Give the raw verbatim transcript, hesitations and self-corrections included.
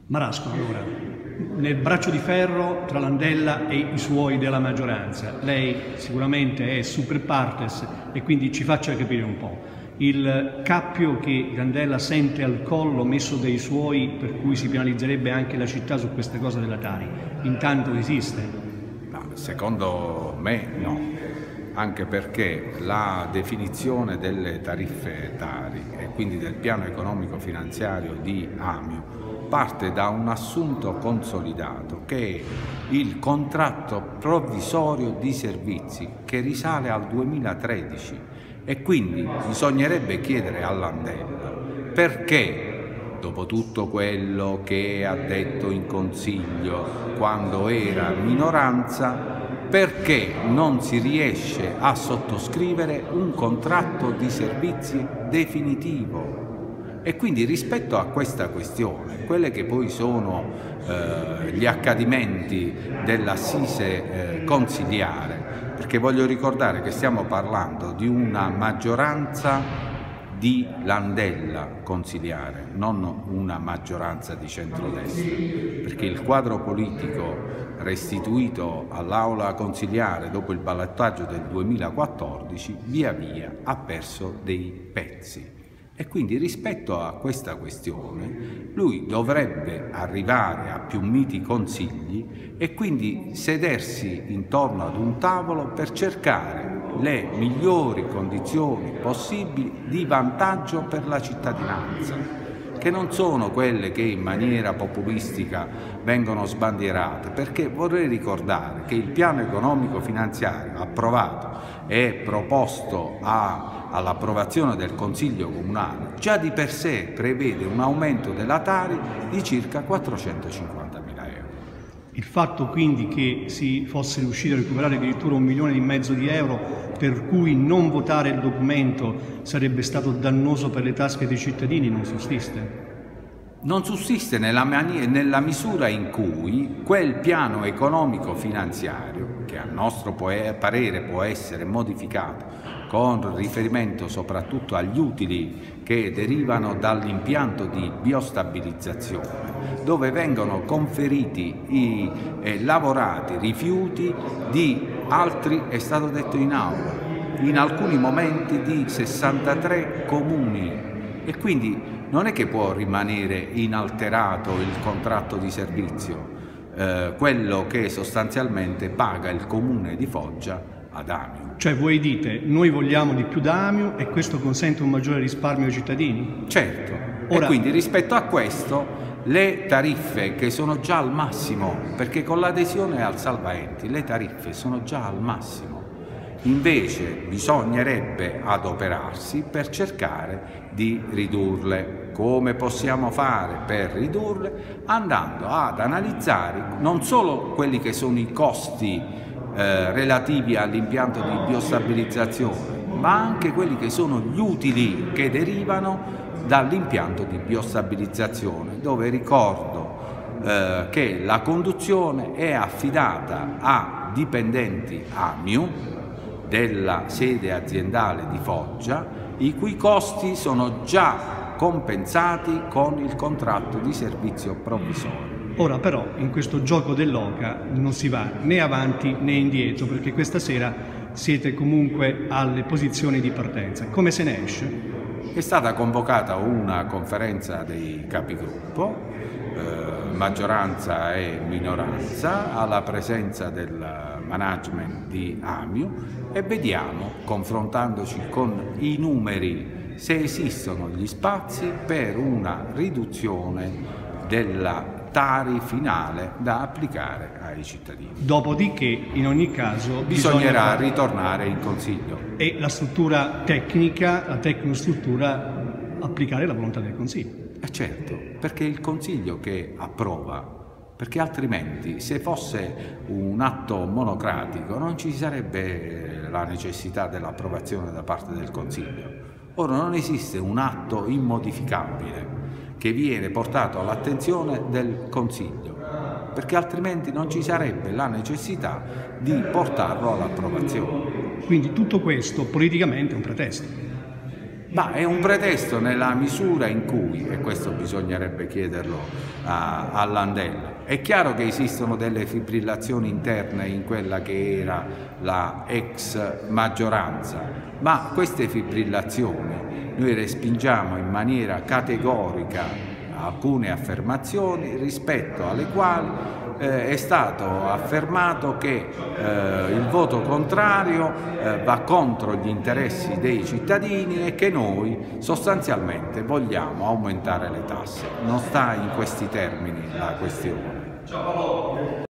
Marasco, allora, nel braccio di ferro tra Landella e i suoi della maggioranza, lei sicuramente è super partes e quindi ci faccia capire un po'. Il cappio che Landella sente al collo messo dai suoi, per cui si penalizzerebbe anche la città su questa cosa della Tari, intanto esiste? No, secondo me no, anche perché la definizione delle tariffe Tari e quindi del piano economico finanziario di Amio parte da un assunto consolidato che è il contratto provvisorio di servizi che risale al duemilatredici e quindi bisognerebbe chiedere a Landella perché dopo tutto quello che ha detto in Consiglio quando era minoranza, perché non si riesce a sottoscrivere un contratto di servizi definitivo. E quindi rispetto a questa questione, quelle che poi sono eh, gli accadimenti dell'assise eh, consiliare, perché voglio ricordare che stiamo parlando di una maggioranza di Landella consiliare, non una maggioranza di centrodestra, perché il quadro politico restituito all'aula consiliare dopo il ballottaggio del duemilaquattordici via via ha perso dei pezzi. E quindi rispetto a questa questione lui dovrebbe arrivare a più miti consigli e quindi sedersi intorno ad un tavolo per cercare le migliori condizioni possibili di vantaggio per la cittadinanza, che non sono quelle che in maniera populistica vengono sbandierate, perché vorrei ricordare che il piano economico finanziario approvato e proposto a all'approvazione del Consiglio Comunale già di per sé prevede un aumento della Tari di circa quattrocentocinquantamila euro. Il fatto quindi che si fosse riuscito a recuperare addirittura un milione e mezzo di euro per cui non votare il documento sarebbe stato dannoso per le tasche dei cittadini non sussiste? Non sussiste nella, nella misura in cui quel piano economico finanziario, che a nostro parere può essere modificato con riferimento soprattutto agli utili che derivano dall'impianto di biostabilizzazione, dove vengono conferiti e lavorati rifiuti di altri, è stato detto in aula, in alcuni momenti di sessantatré comuni, e quindi non è che può rimanere inalterato il contratto di servizio, eh, quello che sostanzialmente paga il comune di Foggia ad Amio. Cioè voi dite, noi vogliamo di più da Amio e questo consente un maggiore risparmio ai cittadini? Certo, Ora, e quindi rispetto a questo le tariffe che sono già al massimo, perché con l'adesione al salvaenti le tariffe sono già al massimo, invece bisognerebbe adoperarsi per cercare di ridurle. Come possiamo fare per ridurle? Andando ad analizzare non solo quelli che sono i costi Eh, relativi all'impianto di biostabilizzazione, ma anche quelli che sono gli utili che derivano dall'impianto di biostabilizzazione, dove ricordo eh, che la conduzione è affidata a dipendenti Amio della sede aziendale di Foggia, i cui costi sono già compensati con il contratto di servizio provvisorio. Ora però in questo gioco dell'oca non si va né avanti né indietro, perché questa sera siete comunque alle posizioni di partenza. Come se ne esce? È stata convocata una conferenza dei capigruppo, eh, maggioranza e minoranza, alla presenza del management di Amio, e vediamo, confrontandoci con i numeri, se esistono gli spazi per una riduzione della Tari finale da applicare ai cittadini. Dopodiché, in ogni caso, bisognerà bisogna... ritornare in Consiglio. E la struttura tecnica, la tecnostruttura, applicare la volontà del Consiglio. Eh certo, perché è il Consiglio che approva, perché altrimenti se fosse un atto monocratico non ci sarebbe la necessità dell'approvazione da parte del Consiglio. Ora non esiste un atto immodificabile che viene portato all'attenzione del Consiglio, perché altrimenti non ci sarebbe la necessità di portarlo all'approvazione. Quindi tutto questo politicamente è un pretesto. Ma è un pretesto nella misura in cui, e questo bisognerebbe chiederlo a, a Landella, è chiaro che esistono delle fibrillazioni interne in quella che era la ex maggioranza, ma queste fibrillazioni noi respingiamo in maniera categorica alcune affermazioni rispetto alle quali Eh, è stato affermato che eh, il voto contrario eh, va contro gli interessi dei cittadini e che noi sostanzialmente vogliamo aumentare le tasse. Non sta in questi termini la questione.